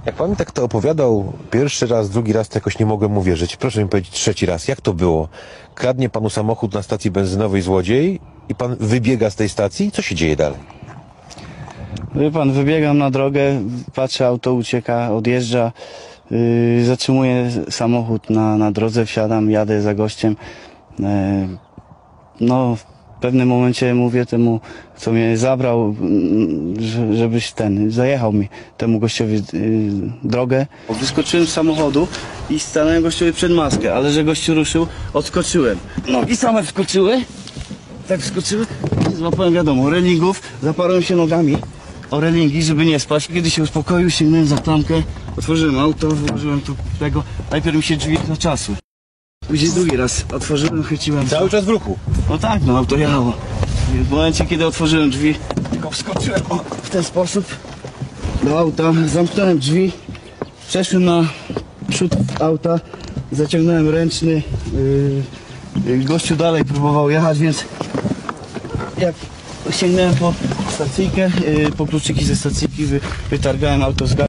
Jak pan mi tak to opowiadał pierwszy raz, drugi raz, to jakoś nie mogłem uwierzyć. Proszę mi powiedzieć trzeci raz, jak to było? Kradnie panu samochód na stacji benzynowej złodziej i pan wybiega z tej stacji? Co się dzieje dalej? Wie pan, wybiegam na drogę, patrzę, auto ucieka, odjeżdża, zatrzymuję samochód na drodze, wsiadam, jadę za gościem. No, w pewnym momencie mówię temu, co mnie zabrał, żebyś zajechał mi temu gościowi drogę. Wyskoczyłem z samochodu i stanąłem gościowi przed maskę, ale że gościu ruszył, odskoczyłem. Nogi same wskoczyły, tak wskoczyły, złapałem, wiadomo, relingów, zaparłem się nogami o relingi, żeby nie spać. Kiedy się uspokoił, sięgnąłem za klamkę, otworzyłem auto, włożyłem tu tego, najpierw mi się drzwi zaczasły. Później drugi raz otworzyłem, chwyciłem. Cały czas w ruchu. No tak, no auto jechało. I w momencie, kiedy otworzyłem drzwi, tylko wskoczyłem w ten sposób do auta, zamknąłem drzwi, przeszłem na przód auta, zaciągnąłem ręczny, gościu dalej próbował jechać, więc jak sięgnąłem po stacyjkę, po kluczyki ze stacyjki, wytargałem auto z gazu.